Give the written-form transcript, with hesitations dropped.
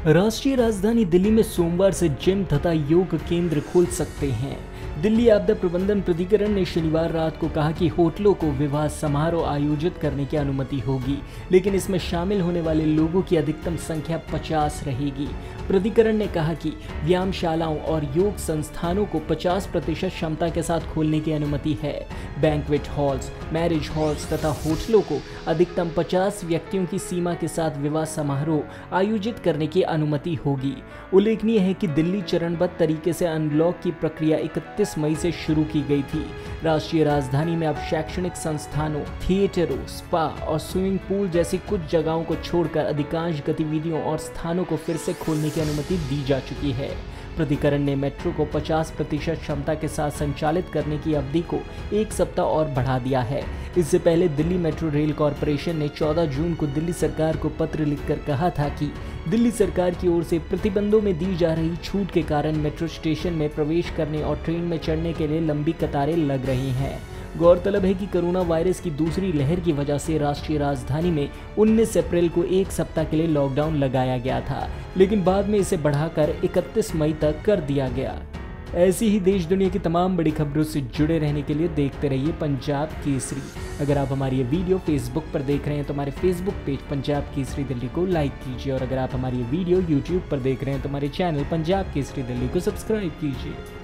राष्ट्रीय राजधानी दिल्ली में सोमवार से जिम तथा योग केंद्र खुल सकते हैं। दिल्ली आपदा प्रबंधन प्राधिकरण ने शनिवार रात को कहा कि होटलों को विवाह समारोह आयोजित करने की अनुमति होगी, लेकिन इसमें शामिल होने वाले लोगों की अधिकतम संख्या 50 रहेगी। प्राधिकरण ने कहा कि व्यायामशालाओं और योग संस्थानों को 50% क्षमता के साथ खोलने की अनुमति है। बैंक्वेट हॉल्स, मैरिज हॉल्स तथा होटलों को अधिकतम 50 व्यक्तियों की सीमा के साथ विवाह समारोह आयोजित करने की अनुमति होगी। उल्लेखनीय है कि दिल्ली चरणबद्ध तरीके से अनलॉक की प्रक्रिया 31 मई से शुरू की गई थी। राष्ट्रीय राजधानी में अब शैक्षणिक संस्थानों, थिएटरों, स्पा और स्विमिंग पूल जैसी कुछ जगहों को छोड़कर अधिकांश गतिविधियों और स्थानों को फिर से खोलने की अनुमति दी जा चुकी है। प्राधिकरण ने मेट्रो को 50% क्षमता के साथ संचालित करने की अवधि को 1 सप्ताह और बढ़ा दिया है। इससे पहले दिल्ली मेट्रो रेल कॉरपोरेशन ने 14 जून को दिल्ली सरकार को पत्र लिखकर कहा था कि दिल्ली सरकार की ओर से प्रतिबंधों में दी जा रही छूट के कारण मेट्रो स्टेशन में प्रवेश करने और ट्रेन में चढ़ने के लिए लंबी कतारें लग रही हैं। गौरतलब है कि कोरोना वायरस की दूसरी लहर की वजह से राष्ट्रीय राजधानी में 19 अप्रैल को 1 सप्ताह के लिए लॉकडाउन लगाया गया था, लेकिन बाद में इसे बढ़ाकर 31 मई तक कर दिया गया। ऐसी ही देश दुनिया की तमाम बड़ी खबरों से जुड़े रहने के लिए देखते रहिए पंजाब केसरी। अगर आप हमारी ये वीडियो फेसबुक पर देख रहे हैं तो हमारे फेसबुक पेज पंजाब केसरी दिल्ली को लाइक कीजिए, और अगर आप हमारी ये वीडियो यूट्यूब पर देख रहे हैं तो हमारे चैनल पंजाब केसरी दिल्ली को सब्सक्राइब कीजिए।